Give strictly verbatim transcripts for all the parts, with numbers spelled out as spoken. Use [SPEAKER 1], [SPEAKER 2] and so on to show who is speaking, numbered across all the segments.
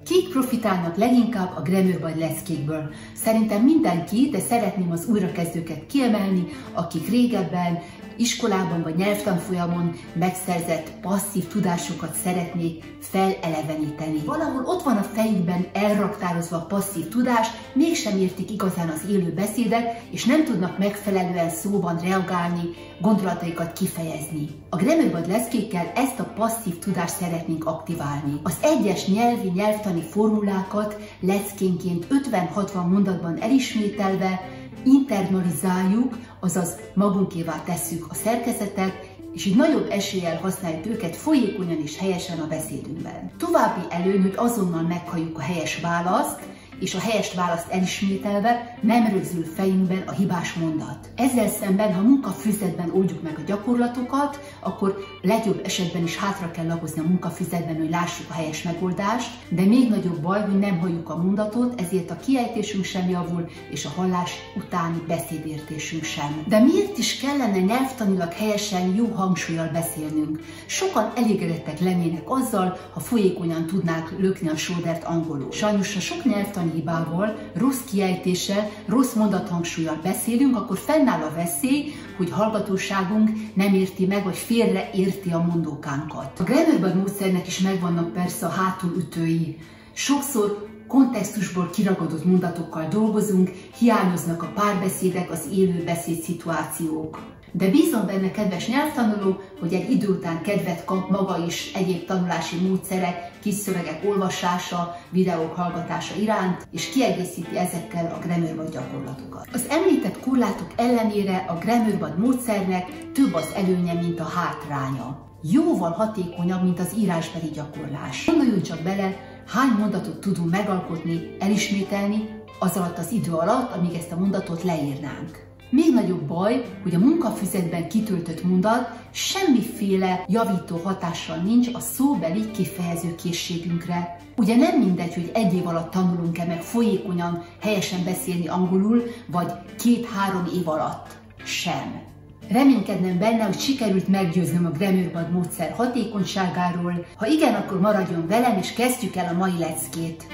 [SPEAKER 1] Kik profitálnak leginkább a Grammar Buddy leckékből? Szerintem mindenki, de szeretném az újrakezdőket kiemelni, akik régebben iskolában vagy nyelvtanfolyamon megszerzett passzív tudásokat szeretnék feleleveníteni. Valahol ott van a fejükben elraktározva a passzív tudás, mégsem értik igazán az élő beszédet, és nem tudnak megfelelően szóban reagálni, gondolataikat kifejezni. A Grammar Buddy leckékkel ezt a passzív tudást szeretnénk aktiválni. Az egyes nyelvi, nyelvtani formulákat leckénként ötven-hatvan mondatban elismételve internalizáljuk, azaz magunkévá tesszük a szerkezetet, és így nagyobb eséllyel használjuk őket folyékonyan és helyesen a beszédünkben. További előny, hogy azonnal meghalljuk a helyes választ, és a helyes választ elismételve nem rögzül fejünkben a hibás mondat. Ezzel szemben, ha munkafüzetben oldjuk meg a gyakorlatokat, akkor legjobb esetben is hátra kell lapozni a munkafüzetben, hogy lássuk a helyes megoldást, de még nagyobb baj, hogy nem halljuk a mondatot, ezért a kiejtésünk sem javul, és a hallás utáni beszédértésünk sem. De miért is kellene nyelvtanilag helyesen, jó hangsúllyal beszélnünk? Sokan elégedettek lennének azzal, ha folyékonyan tudnák lökni a sódert angolul. Sajnos a sok nyelvtani hibával, rossz kiejtéssel, rossz mondathangsúllyal beszélünk, akkor fennáll a veszély, hogy hallgatóságunk nem érti meg, vagy félreérti a mondókánkat. A Grammar Buddy módszernek is megvannak persze a hátulütői. Sokszor kontextusból kiragadott mondatokkal dolgozunk, hiányoznak a párbeszédek, az élő beszédszituációk. De bízom benne, kedves nyelvtanuló, hogy egy idő után kedvet kap maga is egyéb tanulási módszerek, kis szövegek olvasása, videók hallgatása iránt, és kiegészíti ezekkel a Grammar Buddy gyakorlatokat. Az említett korlátok ellenére a Grammar Buddy módszernek több az előnye, mint a hátránya. Jóval hatékonyabb, mint az írásbeli gyakorlás. Gondoljunk csak bele, hány mondatot tudunk megalkotni, elismételni az alatt az idő alatt, amíg ezt a mondatot leírnánk. Még nagyobb baj, hogy a munkafüzetben kitöltött mondat semmiféle javító hatással nincs a szóbeli kifejező készségünkre. Ugye nem mindegy, hogy egy év alatt tanulunk-e meg folyékonyan helyesen beszélni angolul, vagy két-három év alatt sem. Reménykednem benne, hogy sikerült meggyőznöm a Grammar Buddy módszer hatékonyságáról. Ha igen, akkor maradjon velem, és kezdjük el a mai leckét.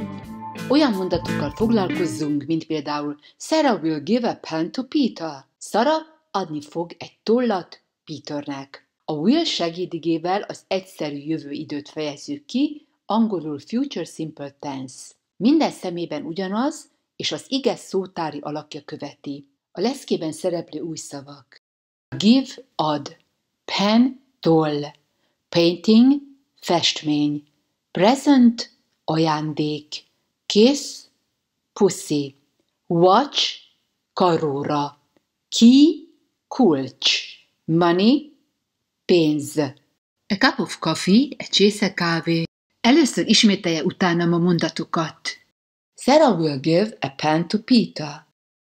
[SPEAKER 2] Olyan mondatokkal foglalkozzunk, mint például Sarah will give a pen to Peter. Sarah adni fog egy tollat Peternek. A will segédigével az egyszerű jövő időt fejezzük ki, angolul future simple tense. Minden szemében ugyanaz, és az ige szótári alakja követi. A leckében szereplő új szavak. Give, ad. Pen, toll. Painting, festmény. Present, ajándék. Kiss, puszi. Watch, karóra. Key, kulcs. Money, pénz. A cup of coffee, egy csésze kávé. Először ismételje utánam a mondatokat. Sarah will give a pen to Peter.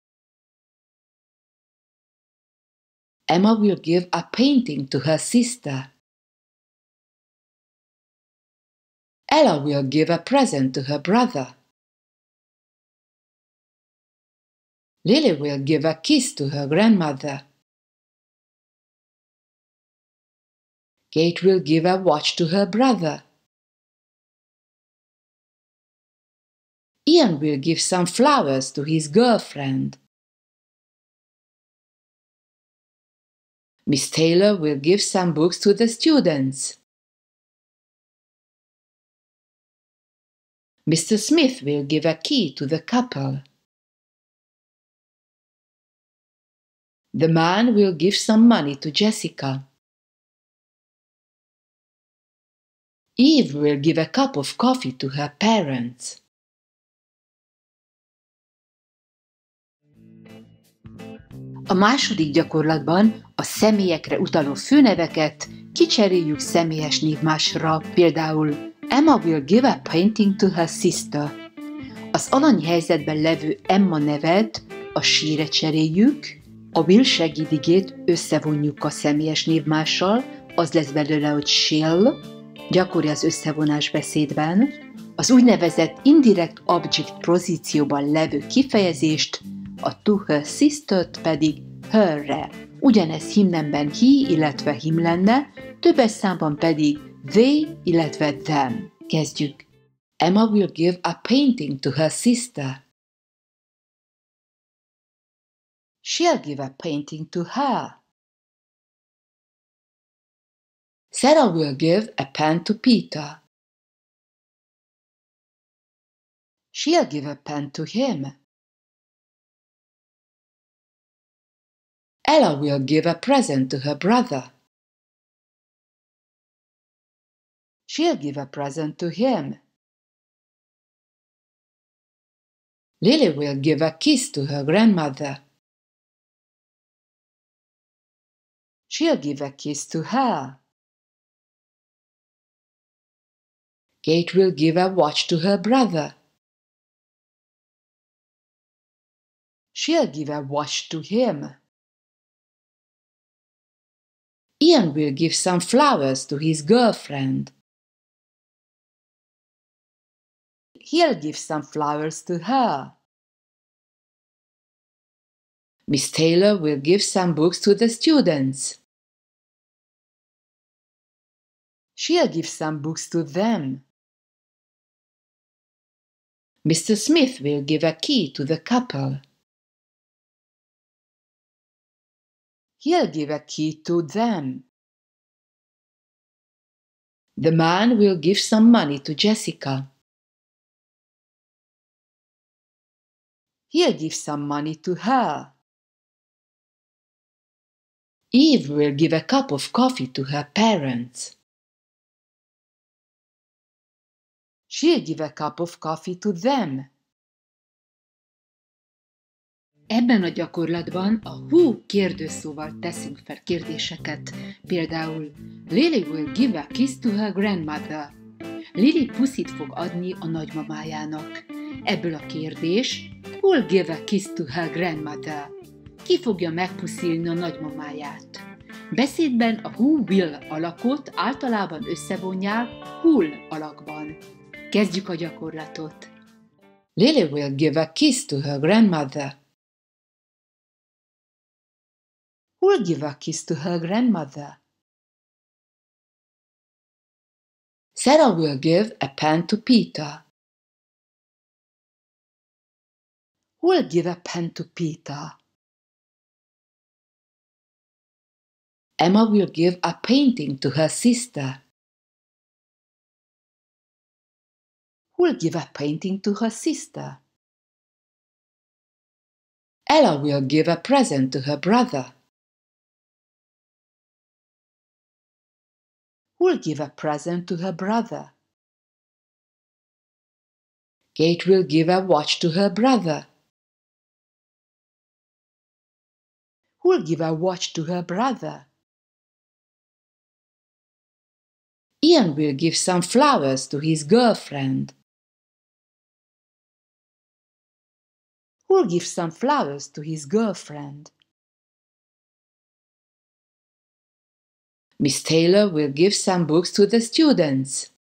[SPEAKER 2] Emma will give a painting to her sister. Ella will give a present to her brother. Lily will give a kiss to her grandmother. Kate will give a watch to her brother. Ian will give some flowers to his girlfriend. Miss Taylor will give some books to the students. Mister Smith will give a key to the couple. The man will give some money to Jessica. Eve will give a cup of coffee to her parents. A második gyakorlatban a személyekre utaló főneveket kicseréljük személyes névmásra, például Emma will give a painting to her sister. Az alanyi helyzetben levő Emma nevet a she-re cseréljük, a will segédigét összevonjuk a személyes névmással, az lesz belőle, hogy she'll, gyakori az összevonás beszédben, az úgynevezett indirect object pozícióban levő kifejezést, a to her sister-t pedig her-re. Ugyanez himnemben he, illetve him lenne, többes számban pedig they, illetve them. Kezdjük. Emma will give a painting to her sister. She'll give a painting to her. Sarah will give a pen to Peter. She'll give a pen to him. Ella will give a present to her brother. She'll give a present to him. Lily will give a kiss to her grandmother. She'll give a kiss to her. Kate will give a watch to her brother. She'll give a watch to him. Ian will give some flowers to his girlfriend. He'll give some flowers to her. Miss Taylor will give some books to the students. She'll give some books to them. Mister Smith will give a key to the couple. He'll give a key to them. The man will give some money to Jessica. He'll give some money to her. Eve will give a cup of coffee to her parents. She'll give a cup of coffee to them.
[SPEAKER 1] Ebben a gyakorlatban a who kérdőszóval teszünk fel kérdéseket. Például Lily will give a kiss to her grandmother. Lily puszit fog adni a nagymamájának. Ebből a kérdés who'll give a kiss to her grandmother? Ki fogja megpuszilni a nagymamáját? Beszédben a who will alakot általában összevonják who'll alakban. Kezdjük a gyakorlatot.
[SPEAKER 2] Lily will give a kiss to her grandmother.
[SPEAKER 1] Who'll give a kiss to her grandmother?
[SPEAKER 2] Sarah will give a pen to Peter.
[SPEAKER 1] Who'll give a pen to Peter?
[SPEAKER 2] Emma will give a painting to her sister.
[SPEAKER 1] Who'll give a painting to her sister?
[SPEAKER 2] Ella will give a present to her brother.
[SPEAKER 1] Who'll give a present to her brother?
[SPEAKER 2] Kate will give a watch to her brother.
[SPEAKER 1] Who'll give a watch to her brother?
[SPEAKER 2] Ian will give some flowers to his girlfriend.
[SPEAKER 1] Who'll give some flowers to his girlfriend?
[SPEAKER 2] Miss Taylor will give some books to the students.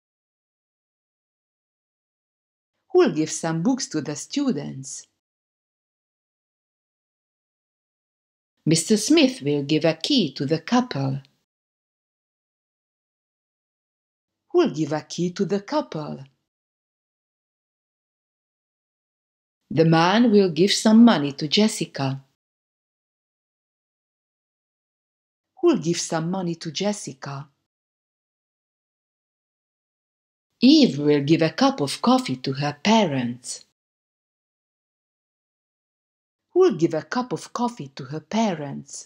[SPEAKER 1] Who'll give some books to the students?
[SPEAKER 2] Mister Smith will give a key to the couple.
[SPEAKER 1] Who'll give a key to the couple?
[SPEAKER 2] The man will give some money to Jessica.
[SPEAKER 1] Who'll give some money to Jessica?
[SPEAKER 2] Eve will give a cup of coffee to her parents.
[SPEAKER 1] Who'll give a cup of coffee to her parents?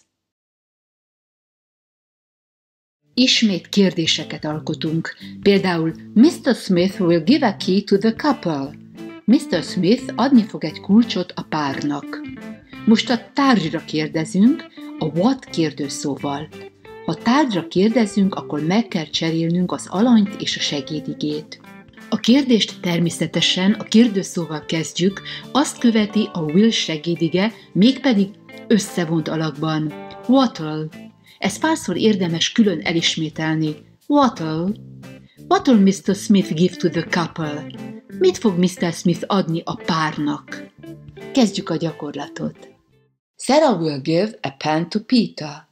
[SPEAKER 1] Ismét kérdéseket alkotunk. Például Mister Smith will give a key to the couple. Mister Smith adni fog egy kulcsot a párnak. Most a tárgyra kérdezünk a what kérdőszóval. Ha tárgyra kérdezünk, akkor meg kell cserélnünk az alanyt és a segédigét. A kérdést természetesen a kérdőszóval kezdjük, azt követi a will segédige, mégpedig összevont alakban. What'll? Ezt párszor érdemes külön elismételni. What'll? What'll Mister Smith give to the couple? Mit fog Mister Smith adni a párnak? Kezdjük a gyakorlatot.
[SPEAKER 2] Sarah will give a pen to Peter.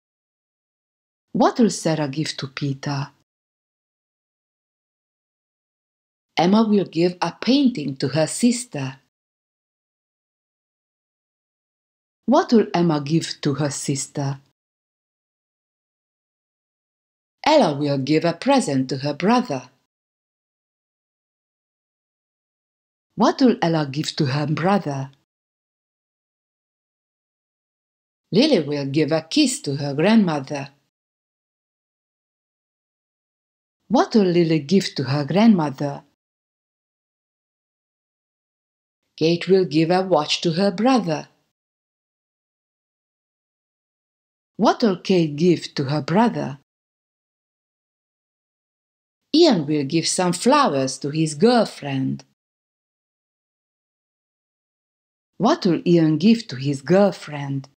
[SPEAKER 1] What will Sarah give to Peter?
[SPEAKER 2] Emma will give a painting to her sister. What will Emma give to her sister? Ella will give a present to her brother. What will Ella give to her brother? Lily will give a kiss to her grandmother. What will Lily give to her grandmother? Kate will give a watch to her brother. What will Kate give to her brother? Ian will give some flowers to his girlfriend. What will Ian give to his girlfriend?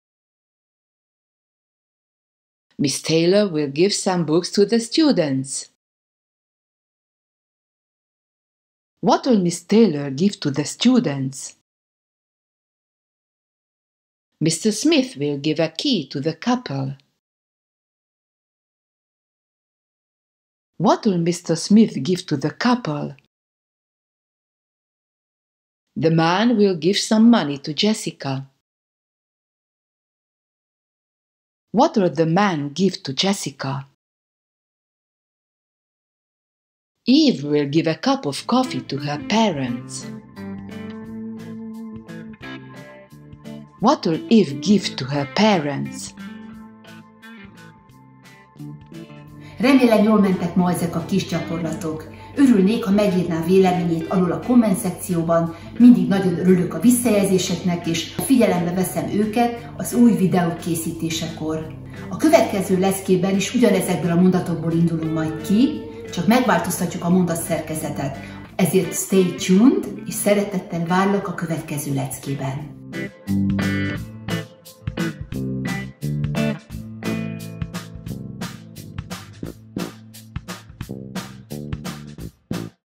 [SPEAKER 2] Miss Taylor will give some books to the students. What will Miss Taylor give to the students? Mister Smith will give a key to the couple. What will Mister Smith give to the couple? The man will give some money to Jessica. What will the man give to Jessica? Eve will give a cup of coffee to her parents. What will Eve give to her parents?
[SPEAKER 1] Remélem, jól mentek ma ezek a kis gyakorlatok. Örülnék, ha megírná véleményét alul a komment szekcióban, mindig nagyon örülök a visszajelzéseknek, és figyelembe veszem őket az új videók készítésekor. A következő leckében is ugyanezekből a mondatokból indulunk majd ki, csak megváltoztatjuk a mondatszerkezetet. Ezért stay tuned, és szeretettel várlak a következő leckében.